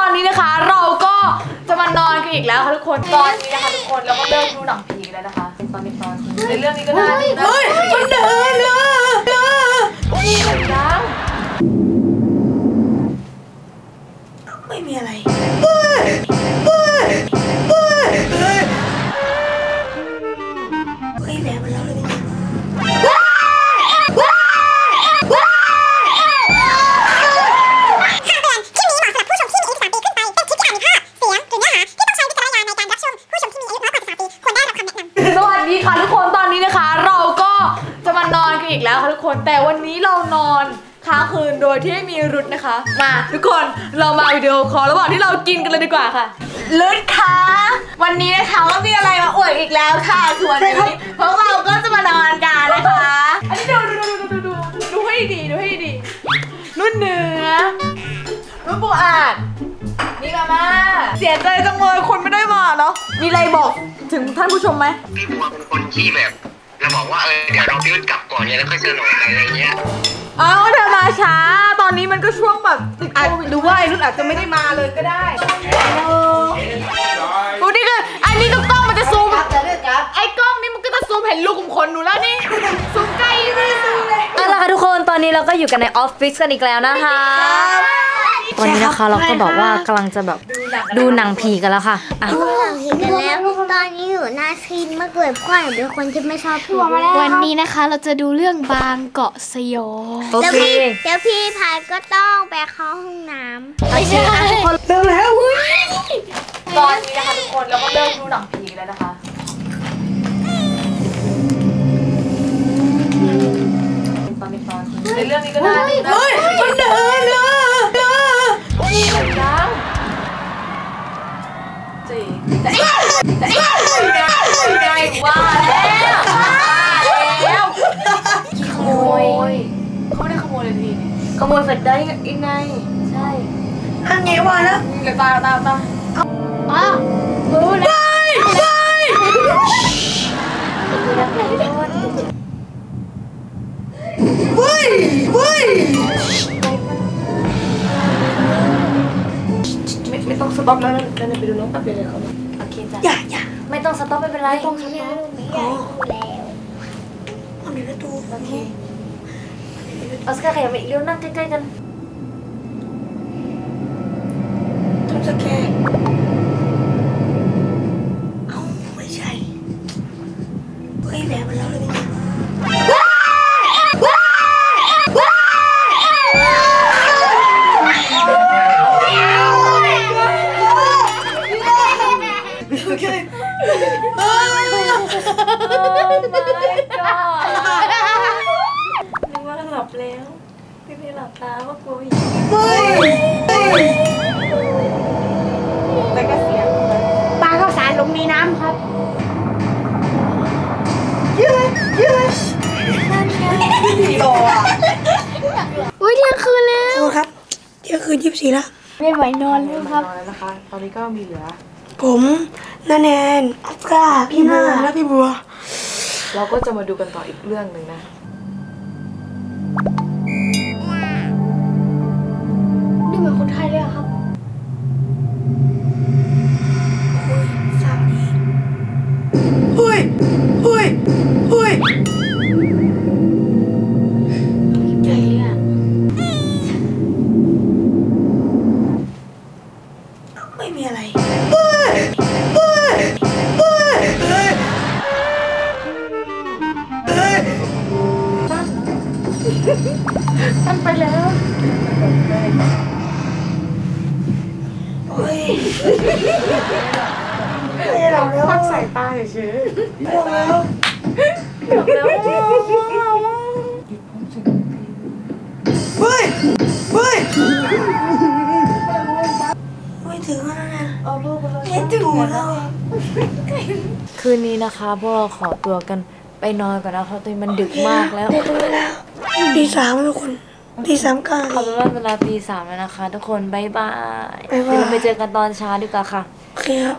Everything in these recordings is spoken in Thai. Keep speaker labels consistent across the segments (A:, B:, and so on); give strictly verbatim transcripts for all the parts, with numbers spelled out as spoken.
A: นี้นะคะเราก็จะมานอนกันอีกแล้วค่ะทุกคนตอนนี้นะคะทุกคนเราก็เลิกดูหนังผีแล้วนะคะเป็นตอนเป็นตอนในเรื่องนี้ก็ได้เฮ้ยมันเดินเลยดัง
B: ไม่มีอะไรเฮ้ยแบบมันแล้วเลย
A: อีกแล้วค่ะทุกคนแต่วันนี้เรานอนค้างคืนโดยที่ไม่มีรุดนะคะมาทุกคนเรามาวิดีโอคอลระหว่างที่เรากินกันเลยดีกว่าค่ะรุดคะวันนี้นะคะก็มีอะไรมาอวดอีกแล้วค่ะส่วนนี้พวกเราก็จะมานอนกันนะคะอันนี้ดูดูดูดูดูดูให้ดีดูให้ดีรุ่นเนื้อรุ่นปูอาดนี่มาม่าเสียใจจังเลยคนไม่ได้มาเนาะมีอะไรบอกถึงท่านผู้ชมไหม
C: พี่บัวเป็นคนที่แบบเราบอกว่าเออเดี๋ยวเราพี่รุ่นกลับก่อนเนี่ยแล้วค่อยเจอหน่อยอะไรเงี้ย
A: อ้าวเธอมาช้าตอนนี้มันก็ช่วงแบบติดโควิดหรือว่าไอ้รุ่นอาจจะไม่ได้มาเลยก็ได้ดูดิคือไอ้นี่ก็กล้องมันจะซูมไอ้กล้องนี่มันก็จะซูมเห็นลูกขุมขนหนูแล้วนี่ซูมใกล้เลยเอาล่ะค่ะทุกคนตอนนี้เราก็อยู่กันในออฟฟิศกันอีกแล้วนะคะวันนี้นะคะเราก็บอกว่ากำลังจะแบบดูหนังผีกันแล้วค่ะ
D: ดูหนังผีกันแล้วตอนนี้อยู่หน้าซีนมากเลยเพราะหนูเป็นคนที่ไม่ชอบผี
E: วันนี้นะคะเราจะดูเรื่องบางเกาะสยอง
A: โอเค
D: เดี๋ยวพี่พายก็ต้องไปเข้าห้องน้ำ
A: ไม่ใช่ทุกคนเร็วแล้วตอนนี้นะคะทุกคนเราก็เลิกดูหนังผีแล้วนะคะตอนเป็นตอนในเรื่องนี้ก็ได้เฮ้ยมันเดินเลยดังจริงแต่แต่ไงว่าแล้วแล้วขโมยเขาไม่ได้ขโมยเลยพี่ขโมยเสร็จได้ยังไงใช่
B: อันไงวะแล้ว
A: เดี๋ยวตายตายตาย
E: อ๋อรู้แล้ว
B: เฮ้ยเฮ้ย
A: ไม่ไม่ต้องสต็อปแล้วนะนั่นไปดูน้องตัดไปเลยเขาโอเคจ้ะ
B: อย่าอย่า
A: ไม่ต้องสต็อปไม่เป็นไร
D: ไม่ต้องสต็อปอ๋อ
B: มันมีประตู
A: โอเคเอาสกายขยับไปอีกเร็วนั่งใกล้ๆกัน
B: ทำสแกนเอ้าไม่ใช่เฮ้ยแบบมันแล้วเลย
A: แต่ก็เสียง
D: ปลาข้าวสารลงในน้ำครับ
B: ยืดยืด
A: ผีโลอ่ะ
E: อุ้ยเที่ยงคืนแล้ว
B: โอ้ครับเที่ยงคืนยี่สิบสี่แล้ว
E: ไม่ไหวนอนแล้วครับ
A: นะคะตอนนี้ก็มีเหลือ
B: ผมนาแนนออสการ์พี่นาและพี่บัว
A: เราก็จะมาดูกันต่ออีกเรื่องหนึ่งนะ
E: ดูเหมือนคนไทยเลยครับ
B: สาวนี้เฮ้ยเฮ้ยเฮ้ย
E: ใหญ่เลยอ่ะ
B: ไม่มีอะไรเฮ้ยเฮ้ยเฮ้ยเฮ้ยเฮ้ย
A: ตั้งไปแล้ว
B: เฮ้ยไม่หลับแล้ว
A: พักสายตาเฉย
B: ๆหลับแล้ว
A: หลับแล้ว
B: เฮ้ยเฮ้ยไม่ถึงแล้วนะไม่ถึงแล้ว
A: คืนนี้นะคะพวกเราขอตัวกันไปนอนก่อนนะเพราะตอนนี้มันดึกมากแล้ว
B: ตีสามทุกคนตีสามกัน
A: ขอเป็นว่าเวลาตีสามแล้วนะคะทุกคนบ๊ายบายเดี๋ยวเราไปเจอกันตอนเช้าดีกว่าค่ะ
B: โอเคครับ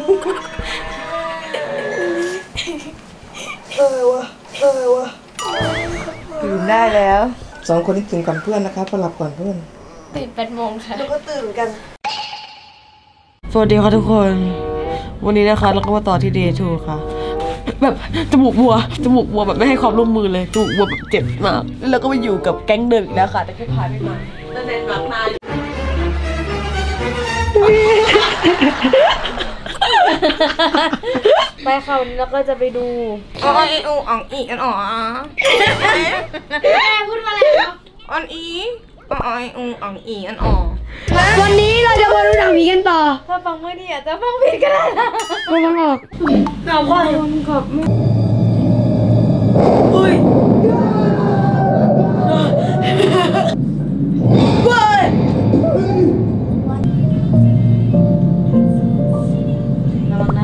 B: เออวะเออวะตื่นได้แล้วสองคนนี้ตื่นก่อนเพื่อนนะคะพอหลับก่อนเพื่อน
E: ตื่นแปดโมงค่ะ
B: แล้วก็ตื่นกัน
F: สวัสดีค่ะทุกคน วันนี้นะคะเราก็มาต่อที่เดย์ทูค่ะ แบบจมูกบัวจมูกบัวแบบไม่ให้ความร่วมมือเลยจมูกบัวแบบเจ็บมากแล้วเราก็มาอยู่กับแก๊งเดิมอีกแล้วค่ะแต่แค่พาไม่มาแล้วเดินหลังนายไปค่ะวันนี้เราก็จะไปดูอ๋ออีอูอ่องอีอันอ๋อแม่พูดมาแล้วอ่อนอีอ๋ออีอูอ่องอีอันอ๋อ
E: วันนี้เราจะมาดูหนังผีกันต่อ
F: ถ้าฟังไม่ดีอาจจะฟังผิดก็ได้นะ
E: ไม่ต้องออก
F: เราก็คนขับไม่
B: เฮ้ยเฮ้ย
F: ระวังนะ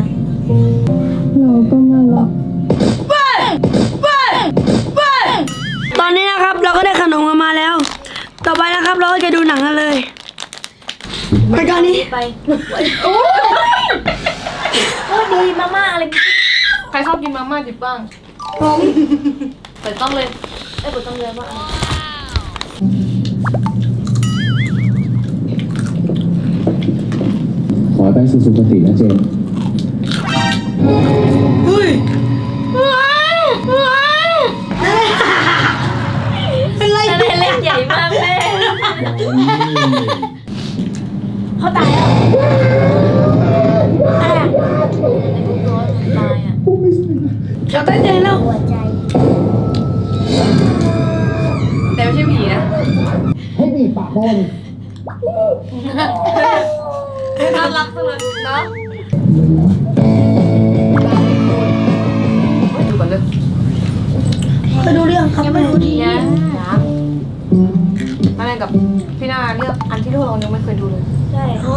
B: ตอนนี้นะครับเราก็ได้ขนมกันมาแล้ว ต่อไปนะครับเราก็จะดูหนังกันเลยไปกันนี้
E: ไปโอ้ดีมาม่าอะไร
F: ใครชอบกินมาม่าดิบบ้าง
B: ผม
F: แต่ต้องเลยไอ้ยเปิดต้องเลยว่า
G: ขอไปสู่สุคตินะเจมส์
B: เฮ้ยเป็นไร
E: อะไรเล็กใหญ่มากแม่เขาตายแล้วอะไรอ่ะในทุกตัวตายอ่ะ
B: จะตั้งใจแล้ว
D: หัวใจ
F: แต่ไม่ใช่ผีนะ
G: ให้บีบปากบอล
F: น่ารักจังเลยเนาะดูก่อนเลย
B: ไปดูเรื่องครับไปดูดี
F: ยังยังมาเล่นกับพี่นาเลือกอันที่พวกเรายังไม่เคยดูเลย
E: ใช่
B: อ๋อ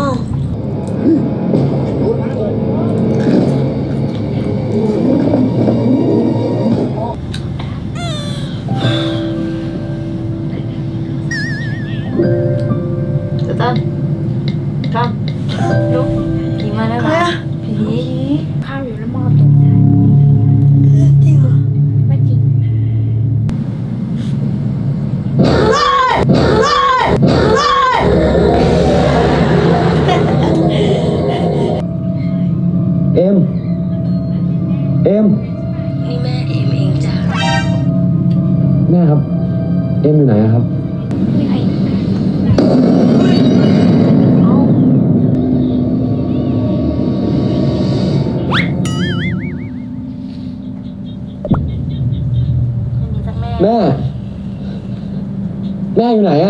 F: เดี๋ยวตั้งตั้งลุกผีมาแล้วนะผีข้าวอยู่แล้วมอตกใจ
B: จริงเหรอ
E: ไม่จริง
G: เอ็ม เอ็ม
D: นี่แม่เอ็มเองจ้ะ
G: แม่ครับ เอ็มอยู่ไหนอะครับ แม่ แม่อยู่ไหนอะ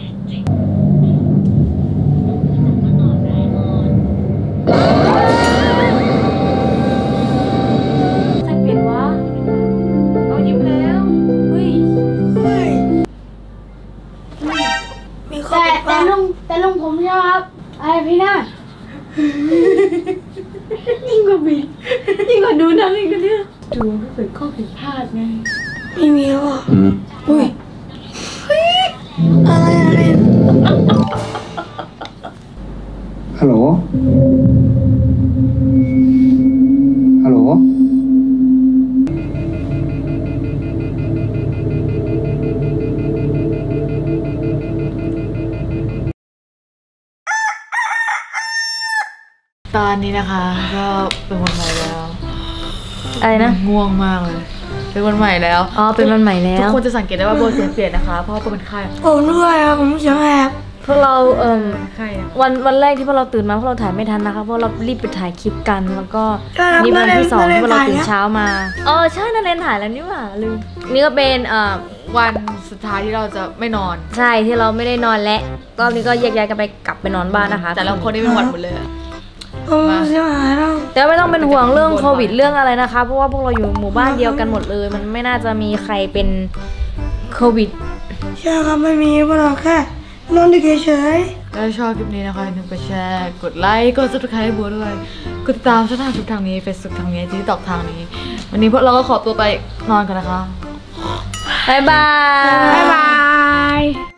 E: ใครเปลี่ยนวะ
F: เอายิ้มแล้ว
E: เฮ้ย
B: เฮ้ยมีข้อ
E: แต่
B: ผิดพ
E: แต่
B: ลาด
E: ลุงแต่ลุงผมใช่ไหมครับอะไรพี่น่ายิ่งกว่าบินยิ่งกว่าดูหนังอีกนะเนี่ยดูก็เกิดข้อผิดพลาดไง
B: ไม่มีแล้วอ่ะ
G: อืม
B: อุ้ยอะไรอะไร
G: ฮัลโหล ฮัลโหล
F: ตอนนี้นะคะก็เป็นวันใหม่แล้ว
A: อะไรนะ
F: ง่วงมากเลย เป็นวันใหม่แล้ว
A: อ๋อเป็นวันใหม่แล้ว
F: ทุกคนจะสังเกตได้ว่าโบเสียงเปลี่ยนนะคะ เพราะว่าโบเป็นไข้
B: ผมด้วยอ่ะผมเสียงแหบ
A: พวกเราเอ่ม
F: ไข้อะ
A: วันวันแรกที่พวกเราตื่นมาพวกเราถ่ายไม่ทันนะคะเพราะเรารีบไปถ่ายคลิปกันแล้วก็
B: ใช่ครับ
A: นี่เป็นวันที่สอง
B: นาเรน
A: ที่พวกเราตื่น
B: ถ่ายนะ
A: เช้ามาเออใช่นาเรนถ่ายแล้วนี่หว่าลืมนี่ก็เป็นเอ่อ
F: วันสุดท้ายที่เราจะไม่นอน
A: ใช่ที่เราไม่ได้นอนและรอบนี้ก็แยกย้ายกันไปกลับไปนอนบ้านนะคะ
F: แต่ละคนนี่เป็นหวัดหมดเลยอะ
B: ผมเสียงหายแล้ว
A: แต่ไม่ต้องเป็นห่วงเรื่องโควิดเรื่องอะไรนะคะ เพราะว่าพวกเราอยู่หมู่บ้านเดียวกันหมดเลย มันไม่น่าจะมีใครเป็นโควิด
B: ใช่ครับไม่มีพวกเราแค่นอนดึกเฉย
F: ถ้าชอบคลิปนี้นะคะอย่าลืมไปแชร์ กดไลค์ กด ซับสไครบ์ ให้บัวด้วย กดติดตามช่องทางทุกทางนี้ เฟซบุ๊กทางนี้ ทิกตอกทางนี้ วันนี้พวกเราก็ขอตัวไปนอนกันนะคะ
A: บ๊ายบาย
B: ๆบ๊ายบาย